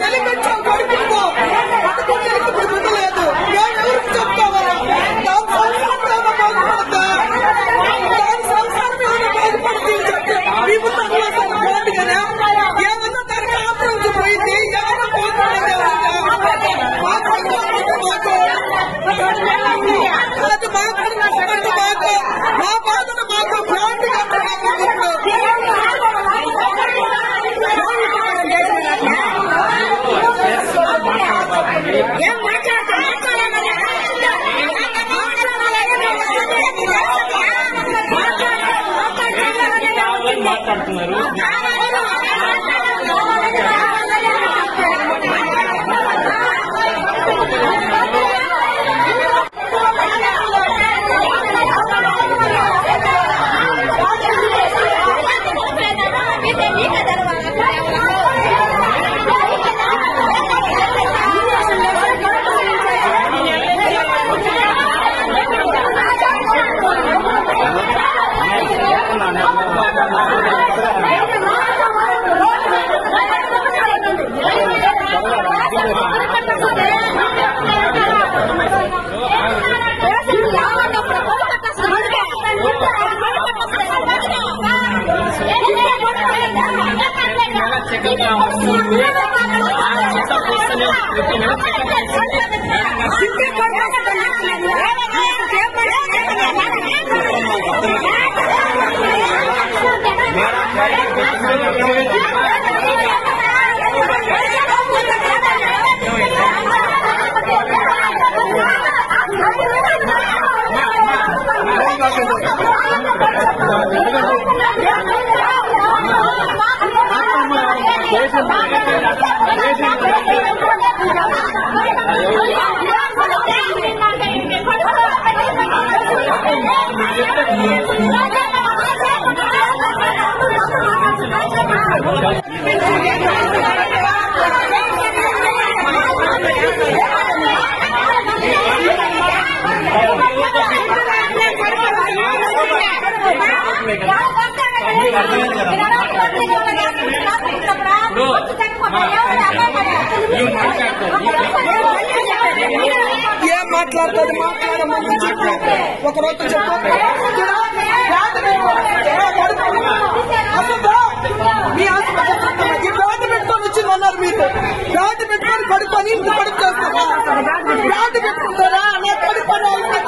ఏం మాట్లాడుతుంది మాట్లాడమని చెప్పి ఒక రోజు చెప్పి మీ హాస్పిటల్ రాటు పెట్టుకొని వచ్చిందన్నారు. మీరు రాటు పెట్టుకొని పడుకొని ఇంటి పడుకు చేస్తారా? రాటు పెట్టుకుంటారా? నా పడుకొని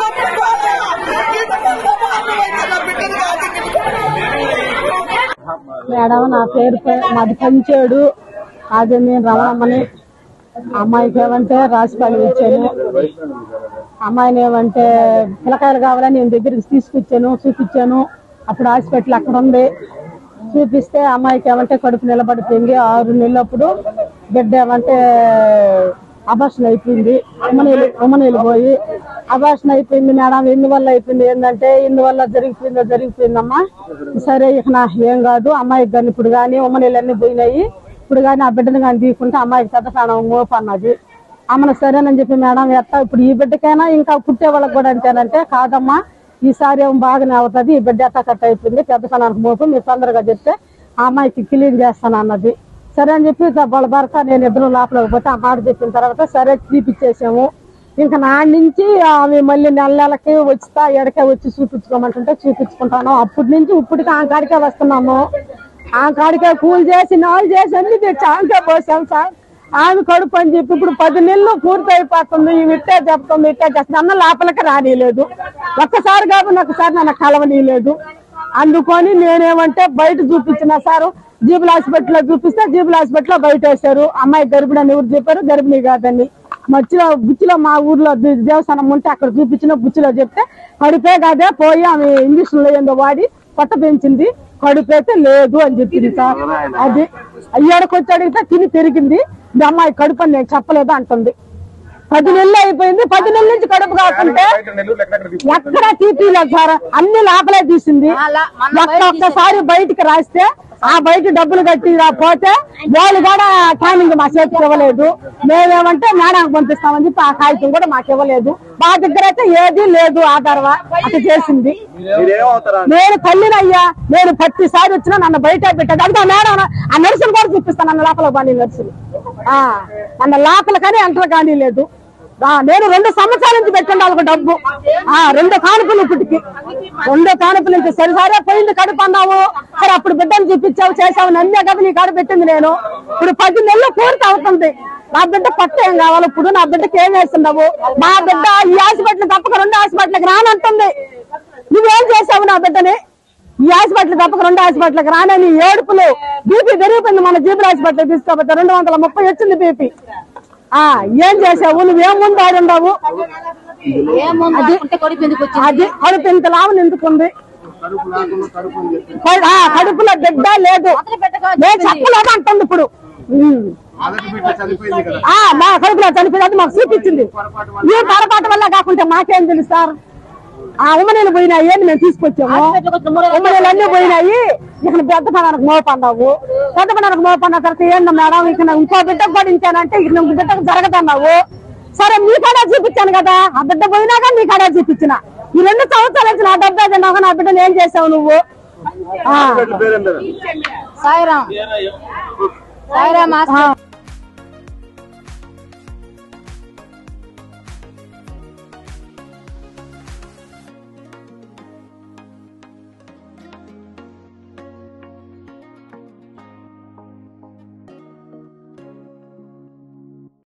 మేడం, నా పేరు మాది పంచాడు. అదే నేను రమణమ్మని. అమ్మాయికి ఏమంటే రాసి పని ఇచ్చాను. అమ్మాయిని ఏమంటే పిల్లకాయలు కావాలని నేను దగ్గరికి తీసుకొచ్చాను, చూపించాను. అప్పుడు హాస్పిటల్ అక్కడ ఉంది. చూపిస్తే అమ్మాయికి ఏమంటే కడుపు నిలబడిపోయింది. 6 నెలలప్పుడు బిడ్డ ఏమంటే అబార్షన్ అయిపోయింది. ఉమ్మనీళ్ళు పోయి అబార్షన్ అయిపోయింది. మేడం ఎందువల్ల అయిపోయింది ఏంటంటే ఇందువల్ల జరిగిపోయిందమ్మా. సరే ఇక నాకు ఏం కాదు, అమ్మాయికి కానీ ఇప్పుడు కానీ ఉమ్మనీళ్ళు అన్ని పోయినాయి. ఇప్పుడు కానీ ఆ బిడ్డను కానీ తీసుకుంటే అమ్మాయికి పెద్ద ప్రాణం మోపు అన్నది. అమ్మను సరేనని చెప్పి మేడం ఎట్లా ఇప్పుడు ఈ బిడ్డకైనా ఇంకా పుట్టే వాళ్ళకి కూడా అంతేనంటే కాదమ్మా, ఈసారి ఏమో బాగానే అవుతుంది, ఈ బిడ్డ ఎట్లా కట్ అయిపోయింది, పెద్ద ప్రాణానికి మోపు, మీరు తొందరగా చెప్తే ఆ అమ్మాయికి క్లీన్ చేస్తాను అన్నది. సరే అని చెప్పి వాళ్ళ భర్త నేను ఇద్దరు లోపలికి పోతే ఆ మాట చెప్పిన తర్వాత సరే తీపిచ్చేసాము. ఇంకా నాటి నుంచి ఆమె మళ్ళీ నెలకి వచ్చి ఎడకే వచ్చి చూపించుకోమంటుంటే చూపించుకుంటాను. అప్పటి నుంచి ఇప్పటికి ఆ కాడికే వస్తున్నాము. ఆ కాడికే కూల్ చేసి నాలు చేసి అన్ని తెచ్చి ఆమెకే పోసాం సార్. ఆమె కడుపు అని చెప్పి ఇప్పుడు 10 నెలలు పూర్తి అయిపోతుంది. ఇట్టే చెప్తుంది, ఇట్టే చేస్తుంది. అన్న లోపలికి రానిలేదు. ఒక్కసారి కాబట్టి ఒకసారి నన్ను కలవనీయలేదు. అందుకొని నేనేమంటే బయట చూపించిన సారు జీబుల హాస్పిటల్లో చూపిస్తే జీబుల హాస్పిటల్లో బయట వేశారు. అమ్మాయి గర్భిణి అని ఎవరు చెప్పారు, గర్భిణి కాదని. బుచ్చిలో మా ఊర్లో దేవస్థానం ఉంటే అక్కడ చూపించిన బుచ్చిలో చెప్తే కడుపే కాదే పోయి ఆమె ఇంజక్షన్లు ఏందో వాడి పొట్ట పెంచింది, కడుపైతే లేదు అని చెప్పింది సార్. అది అయ్యాడకొచ్చి అడిగితే తిని పెరిగింది, మీ అమ్మాయి కడుపు అని నేను చెప్పలేదు అంటుంది. 10 నెలలు అయిపోయింది. 10 నెలల నుంచి కడుపు కాకుంటే ఎక్కడా తీపీలేదు సార్, అన్ని లోపలే తీసింది. ఒక్కసారి బయటికి రాస్తే ఆ బయట డబ్బులు కట్టి పోతే వాళ్ళు కూడా ట్యానింగ్ మా చేతికి ఇవ్వలేదు. మేమేమంటే మేడానికి పంపిస్తామని చెప్పి ఆ కాగితం కూడా మాకు ఇవ్వలేదు. మా దగ్గర అయితే ఏది లేదు ఆధారం. అట్లా చేసింది. నేను తల్లినయ్యా, నేను ప్రతిసారి వచ్చినా నన్ను బయట పెట్టాను. అది మేడం ఆ నర్సులు కూడా చూపిస్తాను, నన్ను లోపల బాగా నర్సులు మన లోపల కానీ ఎంటర్ కానీ లేదు. నేను 2 సంవత్సరాల నుంచి పెట్టండి వాళ్ళకు డబ్బు. 2 కానుపులు ఇప్పటికి 2 కానుపుల నుంచి సరిసరే పోయింది కడుపు అన్నావు. సరే అప్పుడు బిడ్డను చూపించావు చేసావు నన్నే కదా నీ కాడ పెట్టింది. నేను ఇప్పుడు 10 నెలలు పూర్తి అవుతుంది. నా బిడ్డ పట్ట ఏం కావాలి? ఇప్పుడు నా బిడ్డకి ఏం వేస్తున్నావు? మా బిడ్డ ఈ హాస్పిటల్ తప్పక 2 హాస్పిటల్కి రానంటుంది. నువ్వేం చేసావు నా బిడ్డని? ఈ హాస్పిటల్ తప్పక 2 హాస్పిటల్కి రానని ఏడుపులు. బీపీ పెరిగిపోయింది. మన జీబుల హాస్పిటల్ తీసుకోకపోతే 230 వచ్చింది బీపీ. ఏం చేసావు? నువ్వేం ముందు ఆడుండవు? అది కడుపు ఇంత లాభం ఎందుకుంది? కడుపులో బిడ్డ లేదు నేను చెప్పలేదు అంటుంది. ఇప్పుడు మా కడుపులో చనిపోయినది మాకు చూపించింది. ఈ పొరపాటు వల్ల కాకుంటే మాకేం తెలుసు సార్? ఉమ్మనీళ్ళు పోయినాయి అని మేము తీసుకొచ్చాము. ఉమ్మనీళ్ళు అన్ని పోయినాయి. ఇక్కడ పెద్ద పనానికి మోపన్నావు. పెద్ద పనానికి మోపన్న తర్వాత ఏంటో మేడం ఇక్కడ ఇంకో బిడ్డకు పడించానంటే ఇక్కడ ఇంకో బిడ్డకు జరగదన్నావు. సరే మీ కాడే చూపించాను కదా. ఆ బిడ్డ పోయినాక నీ కాడే చూపించిన. ఈ 2 సంవత్సరాలు వచ్చి నా డబ్బు తిన్నావు. నా బిడ్డను ఏం చేసావు నువ్వు? సాయిరామ్